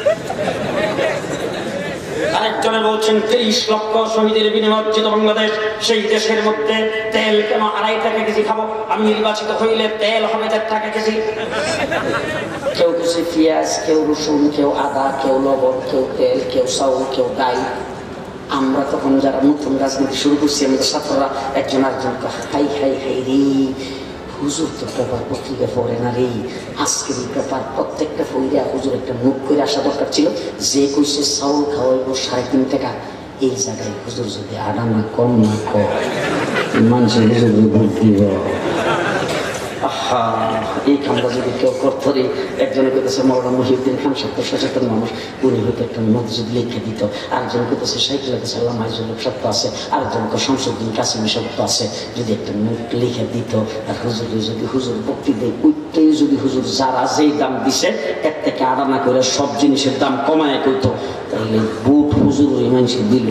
আরেকজনে বলছেন তিরিশ লক্ষ শহীদের বিনিময়ে অর্জিত বাংলাদেশ, সেই দেশের মধ্যে তেল কেন আড়াই টাকা কেজি খাবো, আমি নির্বাচিত হইলে তেল হবে দেড় টাকা কেজি। কেউ কিছু পেঁয়াজ, কেউ রসুন, কেউ আদা, কেউ লবণ, কেউ তেল, কেউ চাউল, কেউ ডাল। আমরা তখন যারা নতুন রাজনীতি শুরু করছি আমাদের ছাত্ররা একজন আরেকজনকে হাই হাই হাই রে হুজুর তো পেপার পত্রিকা পড়ে না রে, আজকের এই পেপার প্রত্যেকটা ফইরা হুজুর একটা মুখ করে আসা দরকার ছিল, যে কইছে চাউল খাওয়াইব সাড়ে তিন টাকা, এই জায়গায় হুজুর যদি আডা না কম না কর মানুষের হুজুর ভোট দিব। আহা, এই কামটা যদি কেউ করতো রে, একজনে কইতেছে মৌলানা মুহিউদ্দিন খান সত্য সচেতন মানুষ, উনি হয়তো একটা মসজিদ লিখে দিত, আরেকজন কইতেছে সাইকেল সাল্লাম আইজুল সত্য আছে, আরেকজনকে শামসুদ্দিন কাসিমি সত্য আছে, যদি একটা নোট লিখে দিত আর হুজুরে যদি হুজুর ভক্তি দেয় ওইটাই যদি হুজুর যারা যেই দাম দিছে এর থেকে আড়া না করে সব জিনিসের দাম কমায় কইতো, তাহলে বুট হুজুর ওই মানুষের দিল।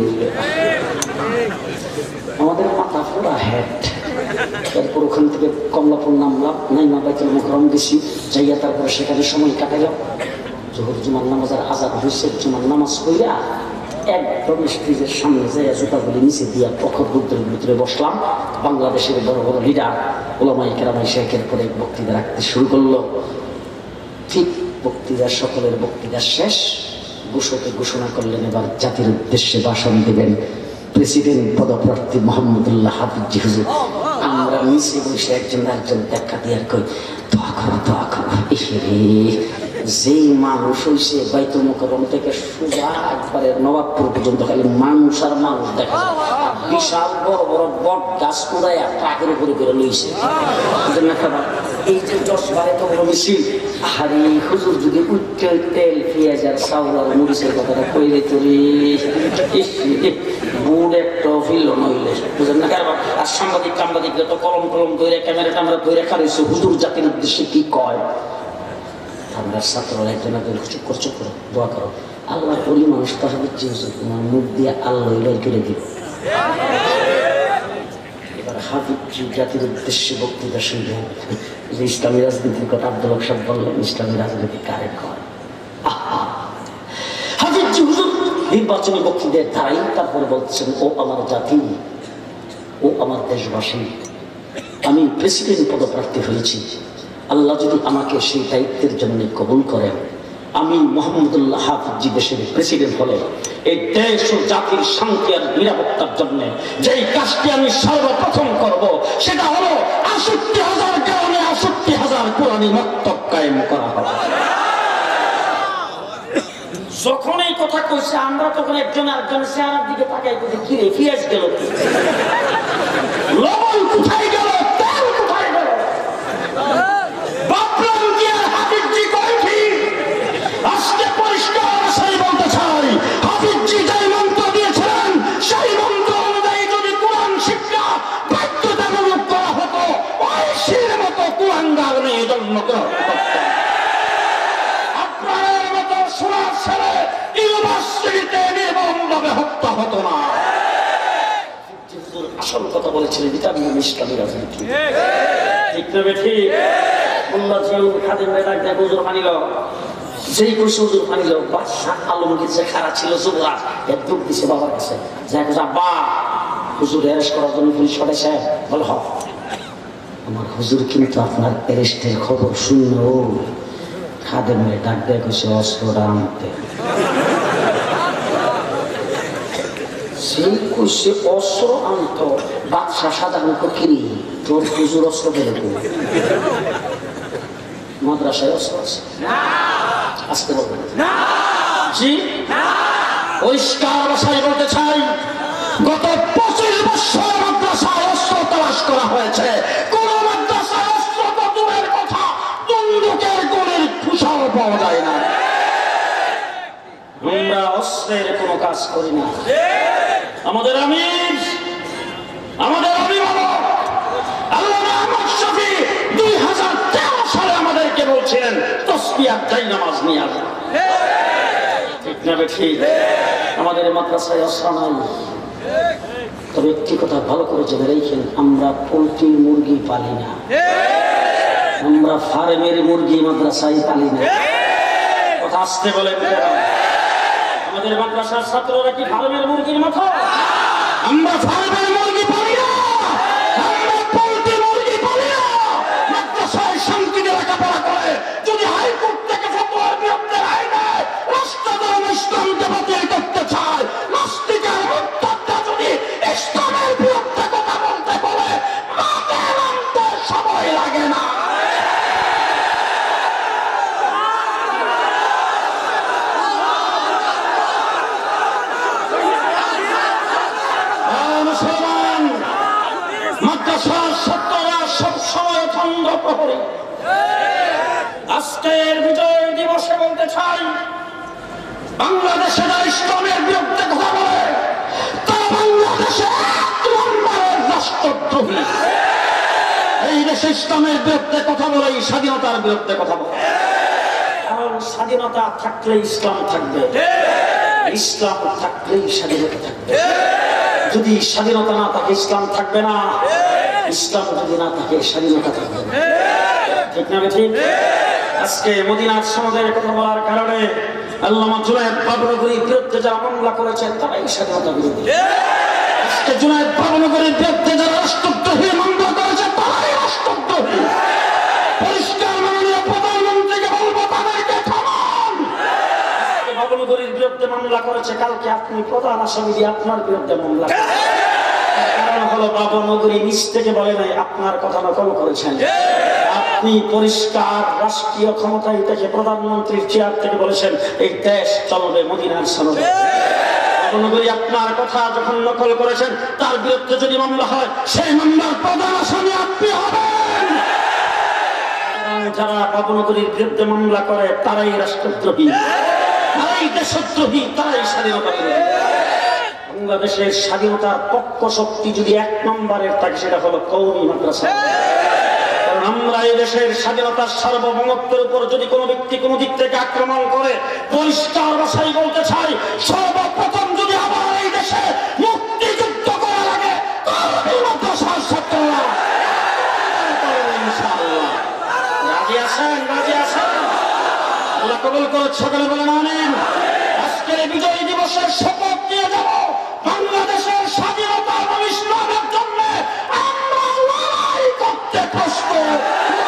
আমাদের মাথা পুরা হেড। এরপর ওখান থেকে কমলাপুর নামলাম, নাই না বাইতুল মুকাররম গেছি, যাইয়া তারপরে সেখানে সময় কাটাইলাম। জোহর জুমার নামাজের আজান হয়েছে, জুমার নামাজ কইরা একদম স্টেজের সামনে যাইয়া জুতাগুলি নিচে দিয়া প্রখর রুদ্রের ভিতরে বসলাম। বাংলাদেশের বড় বড় লিডার ওলামায়ে কেরাম শেখের পরে বক্তৃতা রাখতে শুরু করলো। ঠিক বক্তৃতা সকলের বক্তৃতা শেষ, ঘোষকে ঘোষণা করলেন এবার জাতির উদ্দেশ্যে ভাষণ দেবেন প্রেসিডেন্ট পদপ্রার্থী মোহাম্মদুল্লাহ হাফিজি হুজুর। আমরা নিচে বসে একজন একজন দেখা দিয়ে কই দোয়া করো দোয়া করো। এরে যেই মানুষ হইছে বাইতুল মুকাররম থেকে সোজা একবারে নবাবপুর পর্যন্ত খালি মানুষ আর মানুষ দেখা যায়, বিশাল বড় বড় বট গাছ উড়াইয়া ট্রাকের উপরে করে লইছে। এই যে দশ বারে তো বড় মিছিল, আরে হুজুর যদি উচ্চ তেল পেঁয়াজ আর চাউল আর মরিচের কথাটা কইলে তোরে বুট একটা ফিরল নইলে বুঝলেন না কারবার। আর সাংবাদিক টাংবাদিকরা তো কলম টলম ধরে ক্যামেরা ট্যামেরা ধরে খারাইছে হুজুর জাতির উদ্দেশ্যে কি কয়। আমরা ছাত্ররা একজন একজন চুপ করে চুপ করে দোয়া করো, আল্লাহ বলি মানুষ তাহলে তোমার মুখ দিয়ে আল্লাহ ইলাই করে দিব। এবার হাফিজি জাতির উদ্দেশ্যে বক্তৃতা শুনলেন যে ইসলামী রাজনীতির কথা আব্দুল হক সাহেব বললেন, ইসলামী রাজনীতি কারে কয়। আহা, হাফিজি হুজুর নির্বাচনী বক্তৃতায় দাঁড়াই তারপরে বলছেন, ও আমার জাতি, ও আমার দেশবাসী, আমি প্রেসিডেন্ট পদপ্রার্থী হয়েছি। আল্লাহ যদি আমাকে সেই দায়িত্বের জন্য কবুল করেন, আমি মোহাম্মদুল্লাহ হাফিজি দেশের প্রেসিডেন্ট হলে এই দেশ ও জাতির শান্তি আর নিরাপত্তার জন্য যেই কাজটি আমি সর্বপ্রথম করব সেটা হলো আষট্টি হাজার গ্রামে আষট্টি হাজার কোরআনী মক্তব কায়েম করা হবে। যখন এই কথা কইছে আমরা তখন একজন আরেকজন চেহারার দিকে তাকাই বলি কি রে ফিয়াজ গেল, লবণ কোথায় গেল, তেল কোথায় গেল। আজকে পরিষ্কার সেই বলতে চাই, হাফিজি যে মন্ত্র দিয়েছিলেন সেই মন্ত্র অনুযায়ী যদি কোরআন শিক্ষা বাধ্যতামূলক করা হতো, ঐশীর মতো কুয়াঙ্গার মেয়ে জন্মগ্রহণ করতেন। আপনার মতো সোনার ছেলে ইউনিভার্সিটিতে নির্মমভাবে হত্যা হতো না। আসল কথা বলেছিলেন, এটা আমি ইসলামী রাজনীতি ঠিক না বেঠি। উল্লাহ খাদিম ভাই ডাক দেয় হুজুর মানিল যেই কইছে হুজুর পানি লোক বাদশাহ আলমগীর যে খারাপ ছিল যুবরাজ এর দুঃখ দিছে বাবার কাছে যাই কইছে আব্বা হুজুর অ্যারেস্ট করার জন্য পুলিশ পাঠাইছে বল হ আমার হুজুর কিন্তু আপনার অ্যারেস্টের খবর শুনলো খাদেমে ডাক দিয়ে কইছে অস্ত্রটা আনতে সেই কইছে অস্ত্র আনত বাদশাহ সাধারণত কিনি তোর হুজুর অস্ত্র পেলে মাদ্রাসায় অস্ত্র আছে আসতে বলবেন জি পরিষ্কার ভাষায় বলতে চাই গত পঁচিশ বছর মাদ্রাসায় অস্ত্র তালাশ করা হয়েছে কোন মাদ্রাসায় অস্ত্র তো দূরের কথা বন্দুকের গুলির খুশাও পাওয়া যায় না আমরা অস্ত্রের কোনো কাজ করি না আমাদের আমির আমাদের অভিভাবক আল্লামা আহমদ শফী দুই হাজার তেরো সালে আমাদেরকে বলছিলেন তাসবিহ যাই নামাজ নিয়ে আসা ঠিক না ঠিক আমাদের মাদ্রাসায় অস্ত্র নাই তবে একটি কথা ভালো করে জেনে রেখেন আমরা পোল্ট্রি মুরগি পালি না আমরা ফার্মের মুরগি মাদ্রাসায় পালি না কথা আসতে বলে আমাদের মাদ্রাসার ছাত্ররা কি ফার্মের মুরগির মতো আমরা ফার্মের মুরগি পালি না আমরা পোল্ট্রি মুরগি পালি না মাদ্রাসায় শান্তিতে লেখাপড়া করে যদি হাইকোর্ট থেকে ফতোয়ার বিরুদ্ধে রায় নেয় রাষ্ট্রধর্ম ইসলামকে বাতিল করতে চায় নাস্তিকের মুক্তটা যদি ইসলামের বিরুদ্ধে কথা বলতে বলে মাঠে নামতে সময় লাগে না মুসলমান মাদ্রাসার ছাত্ররা সবসময় অখণ্ড প্রহরী আজকের বিজয় দিবসে বলতে চাই বাংলাদেশে যারা ইসলামের বিরুদ্ধে কথা বলে তারা বাংলাদেশে এক নম্বরের রাষ্ট্রদ্রোহী এই দেশে ইসলামের বিরুদ্ধে কথা বলে এই স্বাধীনতার বিরুদ্ধে কথা বলে কারণ স্বাধীনতা থাকলে ইসলাম থাকবে ইসলাম থাকলেই স্বাধীনতা থাকবে যদি স্বাধীনতা না থাকে ইসলাম থাকবে না ইসলাম যদি না থাকে স্বাধীনতা থাকবে না ঠিক না ঠিক আজকে মদিনার সনদের কথা বলার কারণে আল্লামা জুনায়েদ বাবনগরীর বিরুদ্ধে যারা মামলা করেছেন তারাই স্বাধীনতা বিরোধী আজকে জুনায়েদ বাবনগরীর বিরুদ্ধে যারা রাষ্ট্রদ্রোহী মামলা করেছে তারাই রাষ্ট্রদ্রোহী পরিষ্কার মাননীয় প্রধানমন্ত্রীকে বলবো তাদেরকে থামান আজকে বাবনগরীর বিরুদ্ধে মামলা করেছে কালকে আপনি প্রধান আসামি দিয়ে আপনার বিরুদ্ধে মামলা করেছেন কারণ হলো বাবনগরী নিজ থেকে বলে নাই আপনার কথা নকল করেছেন আপনি পরিষ্কার রাষ্ট্রীয় ক্ষমতায় থেকে প্রধানমন্ত্রীর চেয়ার থেকে বলেছেন এই দেশ চলবে মদিনার সনদে বাবনগরী আপনার কথা যখন নকল করেছেন তার বিরুদ্ধে যদি মামলা হয় সেই মামলার প্রধান আসামি আপনি হবেন যারা বাবনগরীর বিরুদ্ধে মামলা করে তারাই রাষ্ট্রদ্রোহী তারাই দেশদ্রোহী তারাই স্বাধীনতা বিরোধী বাংলাদেশের স্বাধীনতার পক্ষ শক্তি যদি এক নম্বরের থাকে সেটা হলো কওমি মাদ্রাসা কারণ আমরা এই দেশের স্বাধীনতার সার্বভৌমত্বের উপর যদি কোনো ব্যক্তি কোনো দিক থেকে আক্রমণ করে পরিষ্কার ভাষায় বলতে চাই সর্বপ্রথম যদি আবার এই দেশে মুক্তিযুদ্ধ করা লাগে কওমি মাদ্রাসার ছাত্ররা ইনশাআল্লাহ রাজি আছেন রাজি আছেন আল্লাহ কবুল করে সকলে বলেন আমিন আজকের বিজয় দিবসের শপথ নিয়ে যাব বাংলাদেশের স্বাধীনতা এবং ইসলামের জন্য আমরা লড়াই করতে প্রস্তুত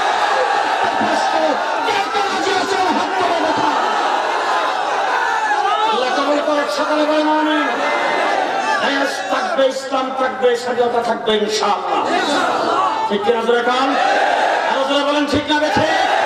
আল্লাহ কবুল করে সকলে বলেন আমিন দেশ থাকবে ইসলাম থাকবে স্বাধীনতা থাকবে ইনশাআল্লাহ ঠিক কিনা জোরে কান আরো জোরে বলেন ঠিক না বেঠে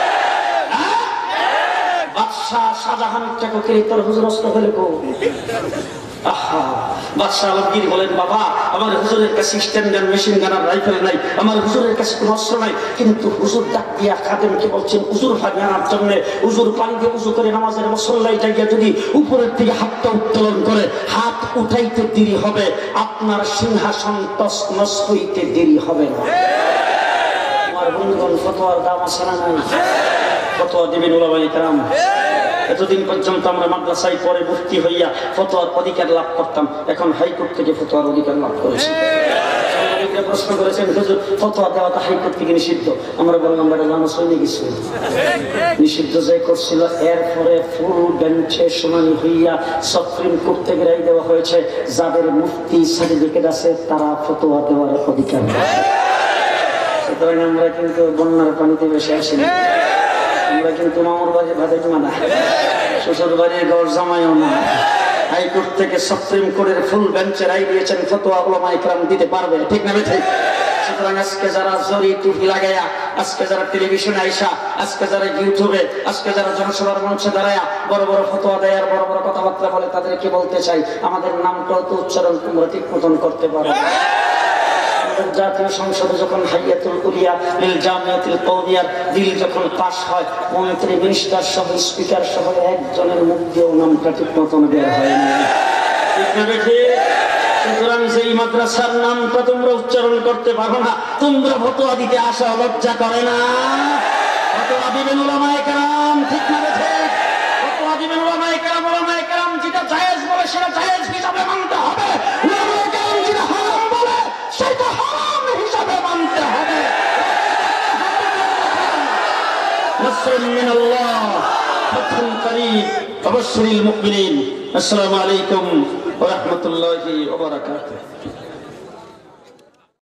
বাদশাহ শাহজাহান টাকে তোর হুজুর অস্ত্র ফেলে কো আহা বাদশাহ আলমগীর বলেন বাবা আমার হুজুরের কাছে স্ট্যান্ডার্ড মেশিন গান আর রাইফেল নাই আমার হুজুরের কাছে কোনো অস্ত্র নাই কিন্তু হুজুর ডাক দিয়া খাদেমকে বলছেন হুজুর পানি আনার জন্য হুজুর পানি দিয়ে উজু করে নামাজের মুসল্লায় যাইয়া যদি উপরের দিকে হাতটা উত্তোলন করে হাত উঠাইতে দেরি হবে আপনার সিংহাসন তছনছ হইতে দেরি হবে না আমার বন্ধুগণ ফতোয়ার দাম আছে না নাই ফতোয়া দিবেন উলামায়ে কেরাম এতদিন পর্যন্ত আমরা মাদ্রাসায় পরে মুফতি হইয়া ফতোয়ার অধিকার লাভ করতাম এখন হাইকোর্ট থেকে ফতোয়ার অধিকার লাভ করেছি মুফতিরা প্রশ্ন করেছেন হুজুর ফতোয়া দেওয়াটা হাইকোর্ট থেকে নিষিদ্ধ। আমরা বললাম বেটা জানো সৈনিক কিছু নিষিদ্ধ যে করছিল, এরপরে ফুল বেঞ্চে শুনানি হইয়া সুপ্রিম কোর্ট থেকে রায় দেওয়া হয়েছে যাদের মুফতি সার্টিফিকেট আছে তারা ফতোয়া দেওয়ার অধিকার। সুতরাং আমরা কিন্তু বন্যার পানিতে বেশি আসিনি, আমরা কিন্তু মামুর বাড়ির ভাতের মানা, শ্বশুর বাড়ির গড় জামাইও না। হাইকোর্ট থেকে সুপ্রিম কোর্টের ফুল বেঞ্চে রায় দিয়েছেন ফতোয়া উলামায়ে কেরাম দিতে পারবে, ঠিক না ঠিক? সুতরাং আজকে যারা জরি টুপি লাগাইয়া, আজকে যারা টেলিভিশনে আইসা, আজকে যারা ইউটিউবে, আজকে যারা জনসভার মঞ্চে দাঁড়ায়া বড় বড় ফতোয়া দেয় আর বড় বড় কথাবার্তা বলে, তাদেরকে বলতে চাই আমাদের নামটাও তো উচ্চারণ তোমরা ঠিক মতন করতে পারো। জাতীয় সংসদে যখন হাইয়াতুল উলিয়া লিল জামিয়াতিল কওমিয়ার বিল যখন পাস হয়, মন্ত্রী মিনিস্টার সহ স্পিকার সহ একজনের মুখ দিয়েও নামটা ঠিক মতন বের হয়নি, ঠিক না বেঠি? সুতরাং সেই মাদ্রাসার নামটা তোমরা উচ্চারণ করতে পারো না, তোমরা ফতোয়া দিতে আসা লজ্জা করে না? ফতোয়া দিবেন উলামায়ে কেরাম, ঠিক না বেঠি? ফতোয়া দিবেন উলামায়ে কেরাম। উলামায়ে কেরাম যেটা জায়েজ বলে সেটা জায়েজ হিসাবে মানতে হবে, উলামায়ে কেরাম যেটা হারাম বলে সেটা হারাম হিসাবে মানতে হবে। নাসরুন মিনাল্লাহ, ফাতহুন করিব, ওয়া বাশশিরিল মুমিনিন। আসসালামু আলাইকুম ওয়া রাহমাতুল্লাহি ওয়া বারাকাতুহু।